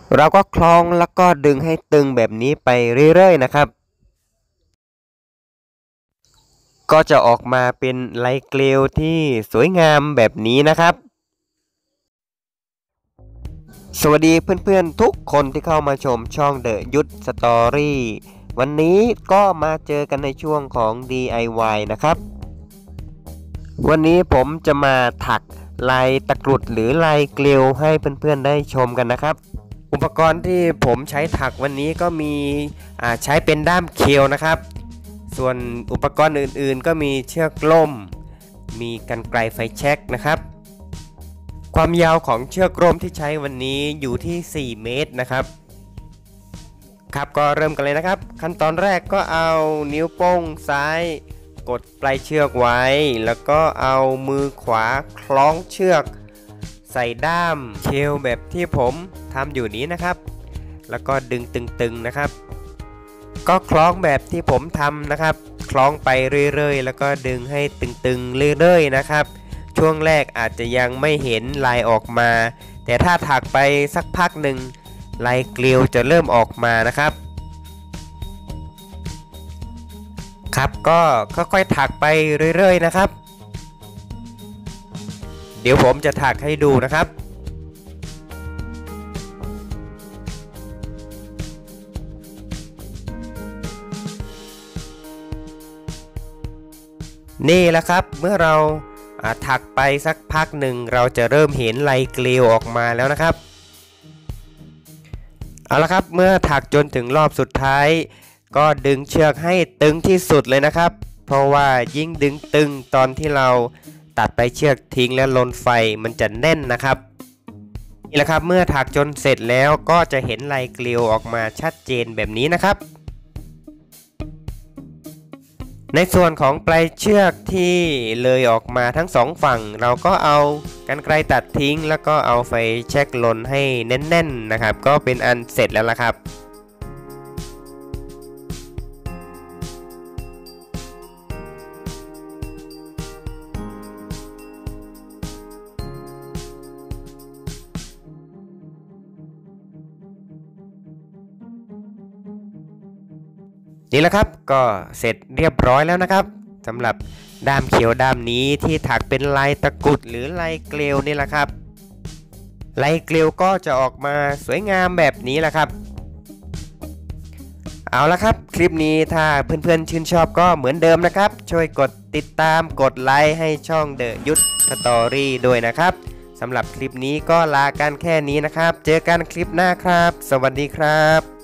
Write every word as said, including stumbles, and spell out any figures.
เราก็คล้องแล้วก็ดึงให้ตึงแบบนี้ไปเรื่อยๆนะครับก็จะออกมาเป็นลายเกลียวที่สวยงามแบบนี้นะครับสวัสดีเพื่อนๆทุกคนที่เข้ามาชมช่องเดอะยุทธสตอรี่วันนี้ก็มาเจอกันในช่วงของ ดี ไอ วาย นะครับวันนี้ผมจะมาถักลายตะกรุดหรือลายเกลียวให้เพื่อนๆได้ชมกันนะครับอุปกรณ์ที่ผมใช้ถักวันนี้ก็มีใช้เป็นด้ามเคียวนะครับส่วนอุปกรณ์อื่นๆก็มีเชือกล่มมีกรรไกรไฟแช็กนะครับความยาวของเชือกร่มที่ใช้วันนี้อยู่ที่สี่เมตรนะครับครับก็เริ่มกันเลยนะครับขั้นตอนแรกก็เอานิ้วโป้งซ้ายกดปลายเชือกไว้แล้วก็เอามือขวาคล้องเชือกใส่ด้ามเชลแบบที่ผมทำอยู่นี้นะครับแล้วก็ดึงตึงๆนะครับก็คล้องแบบที่ผมทำนะครับคล้องไปเรื่อยๆแล้วก็ดึงให้ตึงๆเรื่อยๆนะครับช่วงแรกอาจจะยังไม่เห็นลายออกมาแต่ถ้าถักไปสักพักหนึ่งลายเกลียวจะเริ่มออกมานะครับครับก็ค่อยๆถักไปเรื่อยๆนะครับเดี๋ยวผมจะถักให้ดูนะครับนี่แหละครับเมื่อเราถักไปสักพักหนึ่งเราจะเริ่มเห็นลายเกลียวออกมาแล้วนะครับเอาละครับเมื่อถักจนถึงรอบสุดท้ายก็ดึงเชือกให้ตึงที่สุดเลยนะครับเพราะว่ายิ่งดึงตึงตอนที่เราตัดไปเชือกทิ้งและลนไฟมันจะแน่นนะครับนี่แหละครับเมื่อถักจนเสร็จแล้วก็จะเห็นลายเกลียวออกมาชัดเจนแบบนี้นะครับในส่วนของปลายเชือกที่เลยออกมาทั้งสองฝั่งเราก็เอากรรไกรตัดทิ้งแล้วก็เอาไฟแช็กลนให้แน่นๆนะครับก็เป็นอันเสร็จแล้วล่ะครับนี่แหละครับก็เสร็จเรียบร้อยแล้วนะครับสำหรับด้ามเขียวด้ามนี้ที่ถักเป็นลายตะกรุดหรือลายเกลียวนี่แหละครับลายเกลียวก็จะออกมาสวยงามแบบนี้แหละครับเอาละครับคลิปนี้ถ้าเพื่อนๆชื่นชอบก็เหมือนเดิมนะครับช่วยกดติดตามกดไลค์ให้ช่องเดอะยุทธสตอรี่ด้วยนะครับสำหรับคลิปนี้ก็ลากันแค่นี้นะครับเจอกันคลิปหน้าครับสวัสดีครับ